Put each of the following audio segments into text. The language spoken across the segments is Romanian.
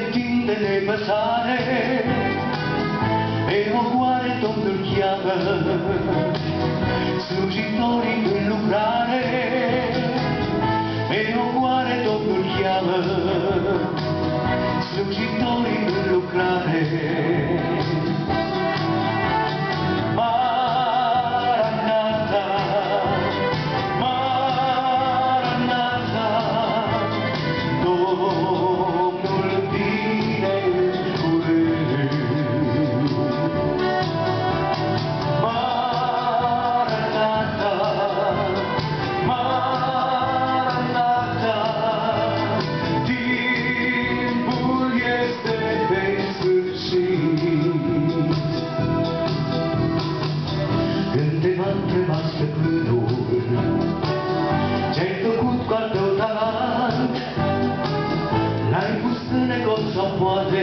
timp de nepăsare, pe ogoare Domnul cheamă slujitorii în lucrare, pe ogoare Domnul cheamă slujitorii în lucrare. Maranatha, Maranatha, Domnul vine curând. Maranatha, Maranatha, timpul este pe sfârșit. Când te va întreba stăpânul ce-ai făcut cu al tău talent, l-ai pus în necot sau poate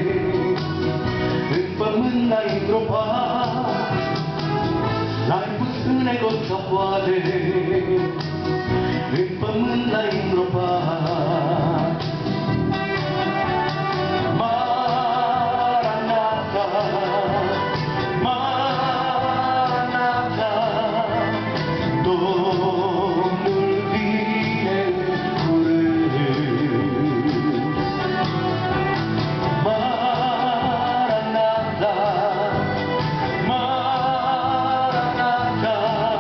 în pământ l-ai îngropat, l-ai pus în necot sau poate în pământ l-ai îngropat. Maranatha, Maranatha, Domnul vine curând. Maranatha, Maranatha,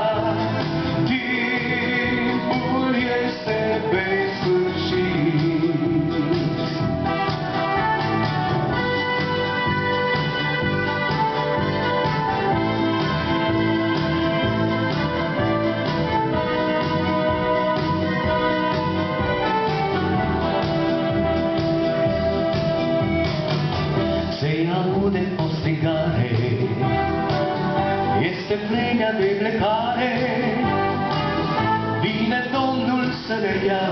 timpul este pe sfârșit. Se aude o strigare, este vremea de plecare, vine Domnul să ne ia,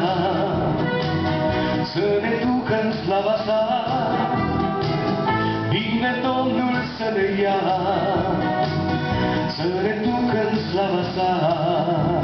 să ne ducă în slava sa. Vine Domnul să ne ia, să ne ducă în slava sa.